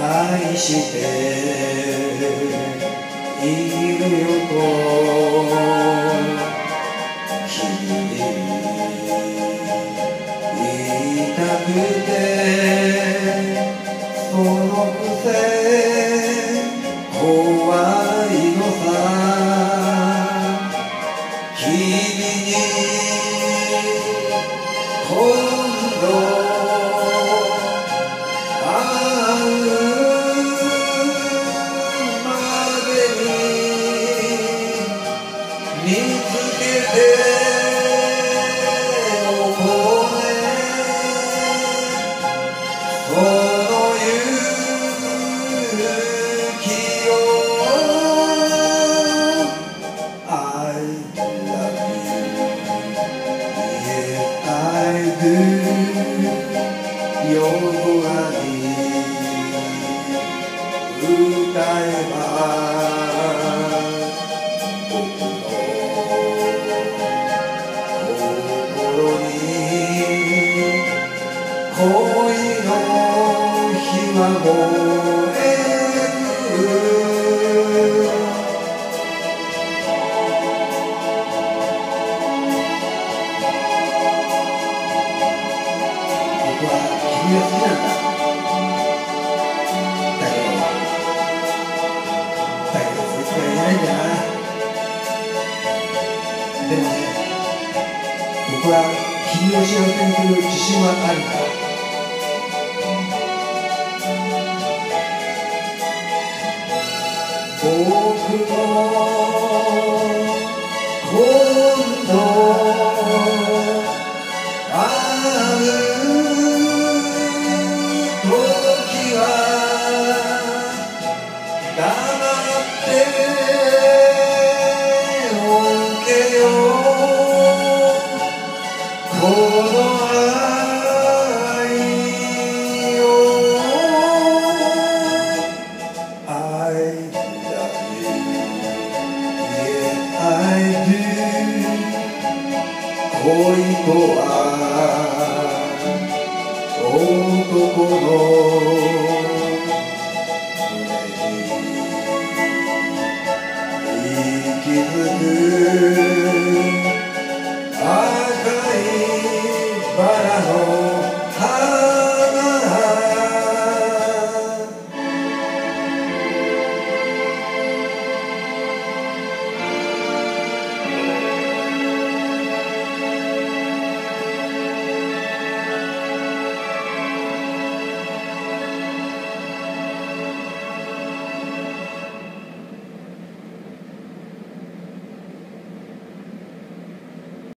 愛しているよと君に言いたくて、そのくせ怖いのさ。君に今度見つけておこうね、その勇気を I love you, yes I do 夜空に歌えば恋の火は燃える。僕は君が好きなんだ。だけどそいつが言えないんだよな。でもね、僕は君を幸せにする自信はあるから。僕も今度会う時は黙っておけよ。この愛を I I do 恋とは男の胸に息づく赤いバラの